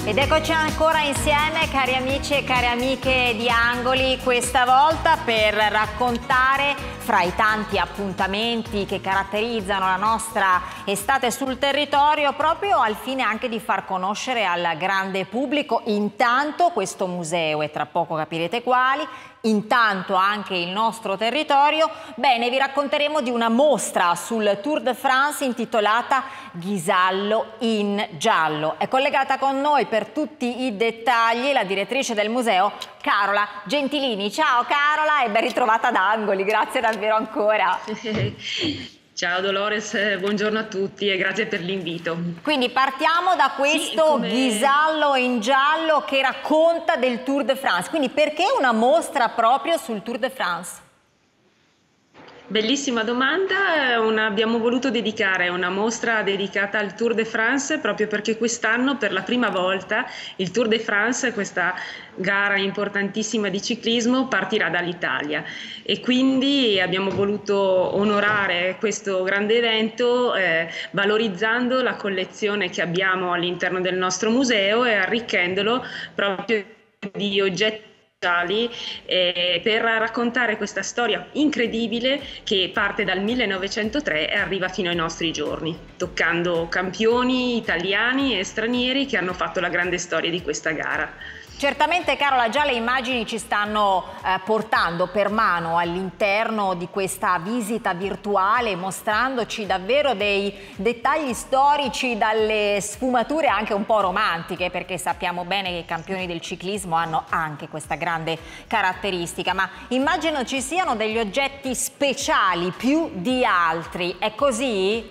Ed eccoci ancora insieme, cari amici e cari amiche di Angoli, questa volta per raccontare, fra i tanti appuntamenti che caratterizzano la nostra estate sul territorio, proprio al fine anche di far conoscere al grande pubblico intanto questo museo, e tra poco capirete quali, intanto anche il nostro territorio. Bene, vi racconteremo di una mostra sul Tour de France intitolata Ghisallo in giallo. È collegata con noi per tutti i dettagli la direttrice del museo, Carola Gentilini. Ciao Carola e ben ritrovata ad Angoli, grazie davvero ancora. Ciao Dolores, buongiorno a tutti e grazie per l'invito. Quindi partiamo da questo Ghisallo in giallo che racconta del Tour de France. Quindi perché una mostra proprio sul Tour de France? Bellissima domanda, abbiamo voluto dedicare una mostra dedicata al Tour de France proprio perché quest'anno per la prima volta il Tour de France, questa gara importantissima di ciclismo, partirà dall'Italia e quindi abbiamo voluto onorare questo grande evento valorizzando la collezione che abbiamo all'interno del nostro museo e arricchendolo proprio di oggetti per raccontare questa storia incredibile che parte dal 1903 e arriva fino ai nostri giorni, toccando campioni italiani e stranieri che hanno fatto la grande storia di questa gara. Certamente Carola, già le immagini ci stanno portando per mano all'interno di questa visita virtuale, mostrandoci davvero dei dettagli storici dalle sfumature anche un po' romantiche, perché sappiamo bene che i campioni del ciclismo hanno anche questa grande caratteristica, ma immagino ci siano degli oggetti speciali più di altri, è così?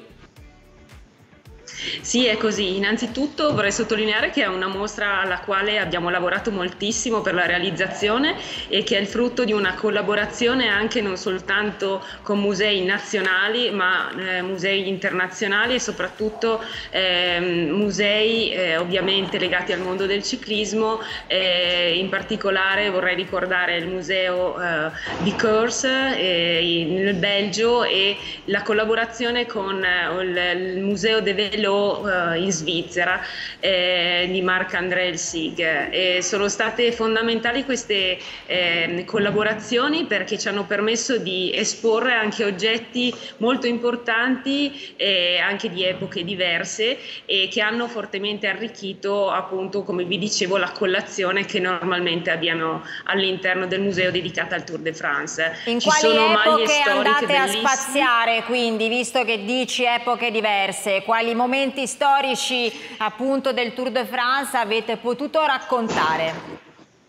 Sì, è così. Innanzitutto vorrei sottolineare che è una mostra alla quale abbiamo lavorato moltissimo per la realizzazione e che è il frutto di una collaborazione anche non soltanto con musei nazionali, ma musei internazionali e soprattutto musei ovviamente legati al mondo del ciclismo. In particolare vorrei ricordare il museo di Koers nel Belgio e la collaborazione con il museo de Vélo in Svizzera di Marc-André Elsig. Sono state fondamentali queste collaborazioni perché ci hanno permesso di esporre anche oggetti molto importanti anche di epoche diverse e che hanno fortemente arricchito, appunto, come vi dicevo, la collezione che normalmente abbiamo all'interno del museo dedicata al Tour de France. In quali epoche andate a spaziare, quindi, visto che dici epoche diverse, quali momenti storici appunto del Tour de France avete potuto raccontare?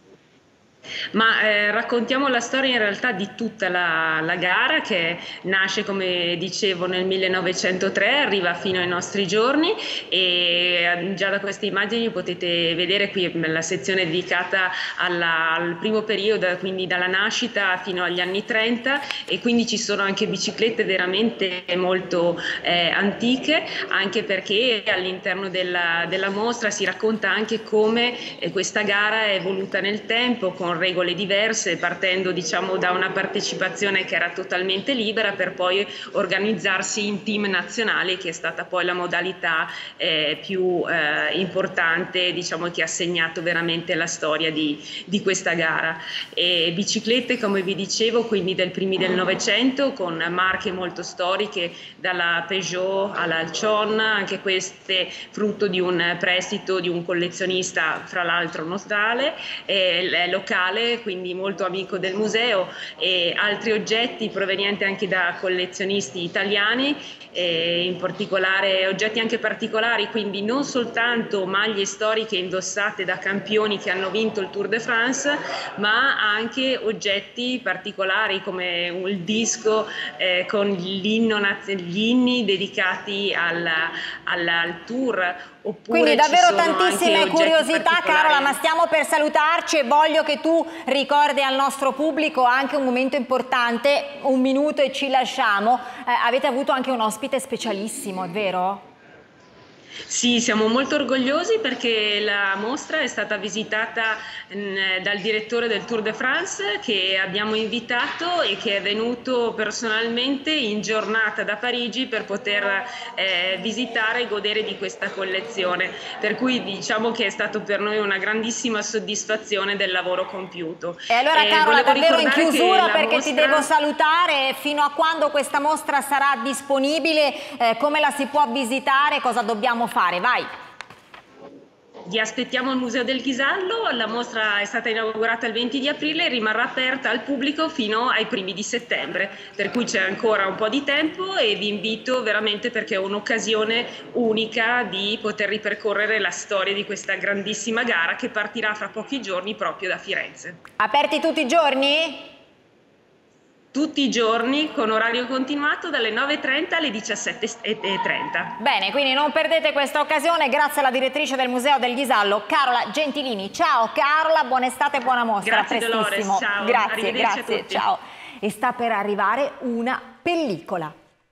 Ma raccontiamo la storia in realtà di tutta la gara che nasce, come dicevo, nel 1903, arriva fino ai nostri giorni e già da queste immagini potete vedere qui la sezione dedicata al primo periodo, quindi dalla nascita fino agli anni 30, e quindi ci sono anche biciclette veramente molto antiche, anche perché all'interno della mostra si racconta anche come questa gara è evoluta nel tempo con regole diverse, partendo diciamo da una partecipazione che era totalmente libera per poi organizzarsi in team nazionali, che è stata poi la modalità più importante, diciamo, che ha segnato veramente la storia di questa gara. E biciclette, come vi dicevo, quindi del primi del Novecento, con marche molto storiche, dalla Peugeot all'Alcion, anche queste frutto di un prestito di un collezionista, fra l'altro nostrale, locale, quindi molto amico del museo, e altri oggetti provenienti anche da collezionisti italiani, in particolare oggetti anche particolari, quindi non soltanto maglie storiche indossate da campioni che hanno vinto il Tour de France, ma anche oggetti particolari come il disco con gli inni dedicati al Tour. Quindi davvero tantissime curiosità, Carola, ma stiamo per salutarci e voglio che tu ricordi al nostro pubblico anche un momento importante, un minuto e ci lasciamo. Avete avuto anche un ospite specialissimo, è vero? Sì, siamo molto orgogliosi perché la mostra è stata visitata dal direttore del Tour de France, che abbiamo invitato e che è venuto personalmente in giornata da Parigi per poter visitare e godere di questa collezione. Per cui diciamo che è stato per noi una grandissima soddisfazione del lavoro compiuto. E allora Carola, volevo davvero in ricordare che chiusura, la perché ti mostra... devo salutare, fino a quando questa mostra sarà disponibile, come la si può visitare, cosa dobbiamo fare? Vai! Vi aspettiamo al Museo del Ghisallo, la mostra è stata inaugurata il 20 di aprile e rimarrà aperta al pubblico fino ai primi di settembre, per cui c'è ancora un po' di tempo e vi invito veramente, perché è un'occasione unica di poter ripercorrere la storia di questa grandissima gara che partirà fra pochi giorni proprio da Firenze. Aperti tutti i giorni? Tutti i giorni con orario continuato dalle 9:30 alle 17:30. Bene, quindi non perdete questa occasione, grazie alla direttrice del Museo del Ghisallo, Carola Gentilini. Ciao Carola, buona estate e buona mostra. Grazie Dolores, ciao. Grazie, grazie, ciao. E sta per arrivare una pellicola.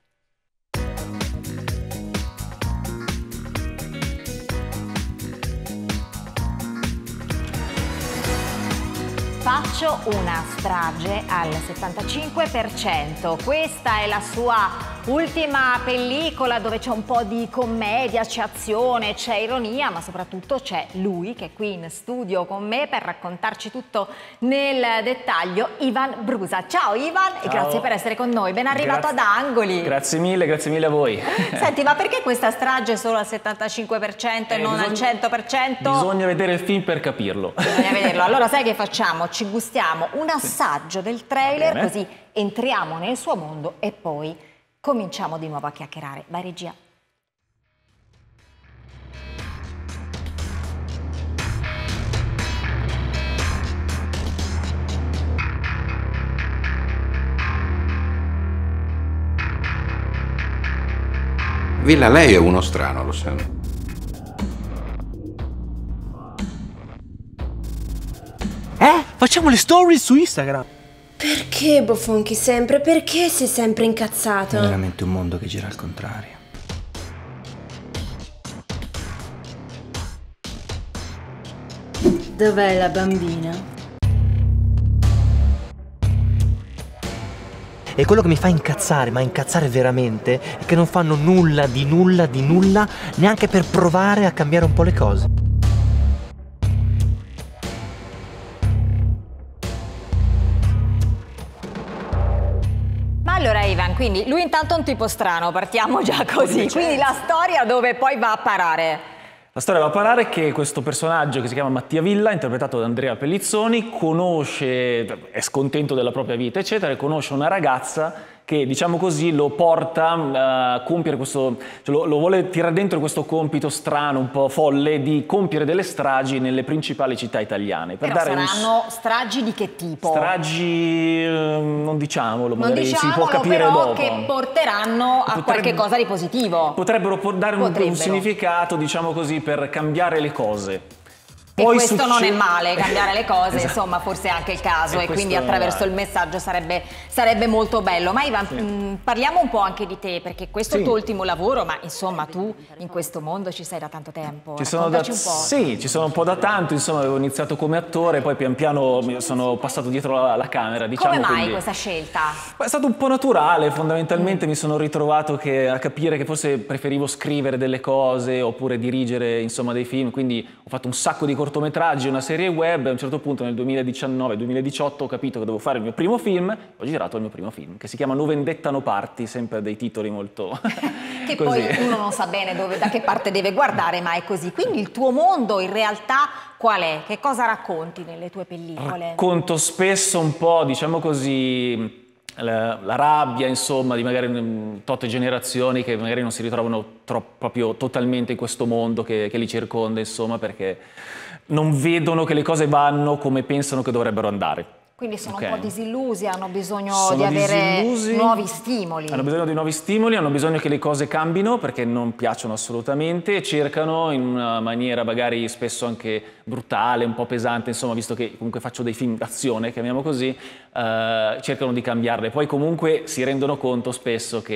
Faccio una strage al 75%. Questa è la sua ultima pellicola, dove c'è un po' di commedia, c'è azione, c'è ironia, ma soprattutto c'è lui che è qui in studio con me per raccontarci tutto nel dettaglio, Ivan Brusa. Ciao Ivan. Ciao. E grazie per essere con noi. Ben arrivato ad Angoli. Grazie mille a voi. Senti, ma perché questa strage solo al 75% e non al 100%? Bisogna vedere il film per capirlo. Bisogna vederlo. Allora sai che facciamo? Ci gustiamo un assaggio del trailer, così entriamo nel suo mondo e poi cominciamo di nuovo a chiacchierare. Vai regia. Villa, lei è uno strano, lo sa. Facciamo le stories su Instagram. Perché bofonchi sempre? Perché sei sempre incazzato? È veramente un mondo che gira al contrario. Dov'è la bambina? E quello che mi fa incazzare, ma incazzare veramente, è che non fanno nulla, neanche per provare a cambiare un po' le cose. Allora Ivan, quindi lui intanto è un tipo strano, partiamo già così, quindi la storia dove poi va a parare? La storia va a parare che questo personaggio che si chiama Mattia Villa, interpretato da Andrea Pellizzoni, è scontento della propria vita, eccetera, e conosce una ragazza che, diciamo così, lo porta a compiere questo, cioè lo vuole tirare dentro questo compito strano, un po' folle, di compiere delle stragi nelle principali città italiane. Però saranno stragi di che tipo? Stragi, non diciamolo, magari si può diciamolo, capire però, dopo. che porteranno a qualche cosa di positivo. Potrebbero dare un significato, diciamo così, per cambiare le cose. E poi questo non è male, cambiare le cose, esatto. Insomma, forse è anche il caso e quindi attraverso il messaggio sarebbe molto bello. Ma Ivan, parliamo un po' anche di te, perché questo è il tuo ultimo lavoro, ma insomma tu in questo mondo ci sei da tanto tempo. Raccontaci un po'. Sì, ci sono un po' da tanto, insomma avevo iniziato come attore, poi pian piano sono passato dietro la camera. Diciamo, come mai questa scelta? È stato un po' naturale, fondamentalmente mi sono ritrovato a capire che forse preferivo scrivere delle cose oppure dirigere insomma dei film, quindi ho fatto un sacco di cortometraggi, una serie web, e a un certo punto nel 2019-2018 ho capito che dovevo fare il mio primo film, ho girato il mio primo film, che si chiama No Vendetta No Party, sempre dei titoli molto che così. Poi uno non sa bene da che parte deve guardare, ma è così. Quindi il tuo mondo in realtà qual è? Che cosa racconti nelle tue pellicole? Racconto spesso un po', diciamo così, la rabbia, insomma, di magari tot generazioni che magari non si ritrovano proprio totalmente in questo mondo che li circonda, insomma, perché non vedono che le cose vanno come pensano che dovrebbero andare. Quindi sono un po' disillusi, hanno bisogno di avere nuovi stimoli. Hanno bisogno di nuovi stimoli, hanno bisogno che le cose cambino perché non piacciono assolutamente e cercano in una maniera magari spesso anche brutale, un po' pesante, insomma, visto che comunque faccio dei film d'azione, chiamiamo così, cercano di cambiarle. Poi comunque si rendono conto spesso che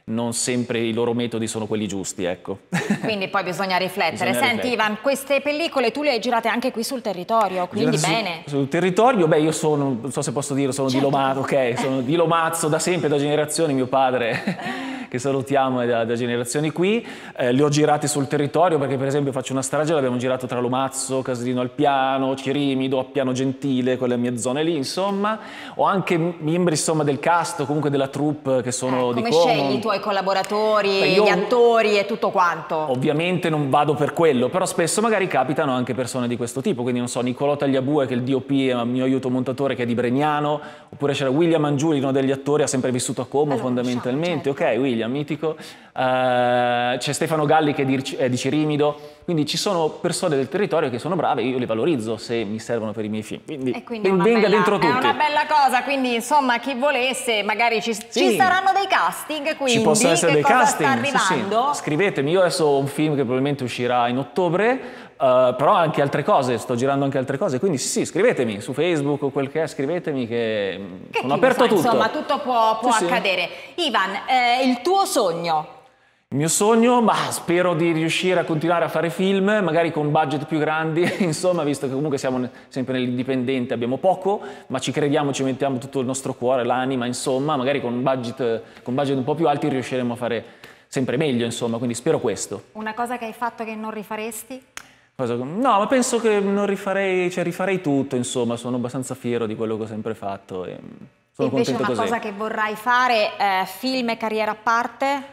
non sempre i loro metodi sono quelli giusti, ecco. Quindi poi bisogna riflettere. Bisogna Senti riflettere. Ivan, queste pellicole tu le hai girate anche qui sul territorio, quindi bene. Sul territorio, beh, io sono, non so se posso dire, sono di Lomazzo, ok, sono di Lomazzo da sempre, da generazioni, mio padre che salutiamo è da generazioni qui, li ho girati sul territorio perché per esempio Faccio una strage l'abbiamo girato tra Lomazzo, Casalino al Piano, Cirimido, Appiano Gentile, quelle mie zone lì, insomma. Ho anche membri insomma del cast o comunque della troupe che sono di Come Como. scegli i tuoi collaboratori, Beh, gli attori e tutto quanto? Ovviamente non vado per quello, però spesso magari capitano anche persone di questo tipo, quindi non so, Niccolò Tagliabue che è il DOP e il mio aiuto montatore che è di Bregnano, oppure c'era William Angiuli, uno degli attori, ha sempre vissuto a Como fondamentalmente, certo. ok, William, mitico, c'è Stefano Galli che è di Cirimido, quindi ci sono persone del territorio che sono brave, io le valorizzo se mi servono per i miei film, quindi venga dentro tutti. È una bella cosa, quindi insomma chi volesse magari ci saranno dei casting, quindi ci possono essere che dei cosa casting, sta arrivando? Sì. Scrivetemi, io adesso ho un film che probabilmente uscirà in ottobre, però anche altre cose, sto girando anche altre cose, quindi sì, scrivetemi su Facebook o quel che è, scrivetemi che sono aperto a tutto. Insomma, tutto può Sì. accadere. Ivan, il tuo sogno? Il mio sogno, spero di riuscire a continuare a fare film, magari con budget più grandi, insomma, visto che comunque siamo sempre nell'indipendente, abbiamo poco, ma ci crediamo, ci mettiamo tutto il nostro cuore, l'anima, insomma, magari con budget un po' più alti riusciremo a fare sempre meglio, insomma, quindi spero questo. Una cosa che hai fatto che non rifaresti? No, ma penso che non rifarei, cioè rifarei tutto, insomma, sono abbastanza fiero di quello che ho sempre fatto e sono Invece contento una così. cosa che vorrai fare, film e carriera a parte?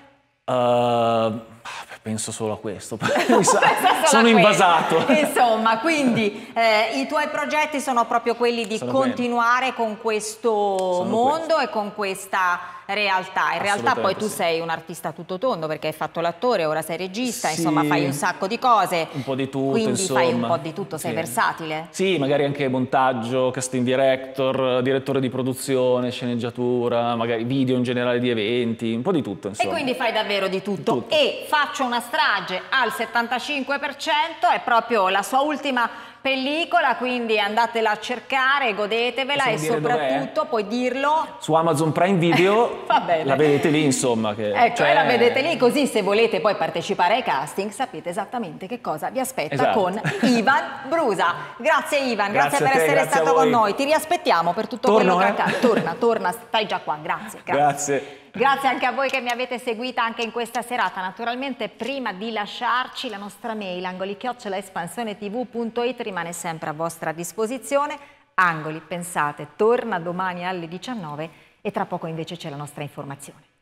Penso solo a questo, Sono invasato. Insomma, quindi i tuoi progetti sono proprio quelli di Sono continuare con questo mondo e con questa realtà. In realtà poi tu sì. sei un artista a tutto tondo perché hai fatto l'attore, ora sei regista, Sì. insomma fai un sacco di cose. Un po' di tutto, quindi insomma. fai un po' di tutto, sei Sì. versatile? Sì, magari anche montaggio, casting director, direttore di produzione, sceneggiatura, magari video in generale di eventi, un po' di tutto, insomma. E quindi fai davvero di tutto. E Faccio una strage al 75%, è proprio la sua ultima pellicola, quindi andatela a cercare, godetevela e soprattutto puoi dirlo su Amazon Prime Video. Va bene. La vedete lì, insomma. Che, ecco, la vedete lì, così se volete poi partecipare ai casting sapete esattamente che cosa vi aspetta con Ivan Brusa. Grazie Ivan, grazie per essere stato con noi. Ti riaspettiamo per tutto quello che accade. Torna, stai già qua, grazie. Grazie anche a voi che mi avete seguita anche in questa serata. Naturalmente prima di lasciarci la nostra mail angoli@espansionetv.it rimane sempre a vostra disposizione. Angoli, pensate, torna domani alle 19 e tra poco invece c'è la nostra informazione.